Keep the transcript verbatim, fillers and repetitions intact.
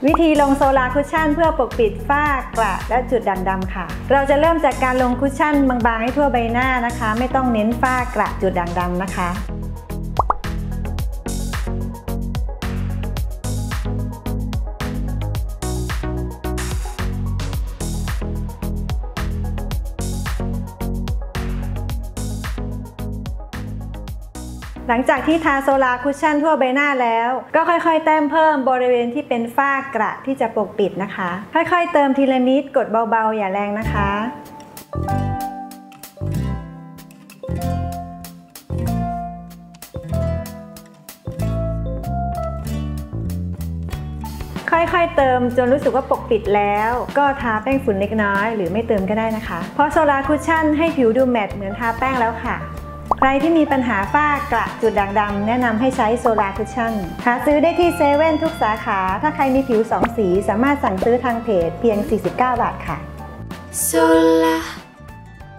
วิธีลงโซลาร์คุชชั่นเพื่อปกปิดฝ้ากระและจุดด่างดำค่ะเราจะเริ่มจากการลงคุชชั่นบางๆให้ทั่วใบหน้านะคะไม่ต้องเน้นฝ้ากระจุดด่างดำนะคะหลังจากที่ทาโซลาร์คุชชั่นทั่วใบหน้าแล้วก็ค่อยๆแต้มเพิ่มบริเวณที่เป็นฝ้ากระที่จะปกปิดนะคะค่อยๆเติมทีละนิดกดเบาๆอย่าแรงนะคะค่อยๆเติมจนรู้สึกว่าปกปิดแล้วก็ทาแป้งฝุ่นเล็กน้อยหรือไม่เติมก็ได้นะคะเพราะโซลาร์คุชชั่นให้ผิวดูแมตต์เหมือนทาแป้งแล้วค่ะใครที่มีปัญหาฝ้ากระจุดด่างดำแนะนำให้ใช้โซลาร์คุชชั่นหาซื้อได้ที่เซเว่นทุกสาขาถ้าใครมีผิวสองสีสามารถสั่งซื้อทางเพจเพียงสี่สิบเก้าบาทค่ะ Solar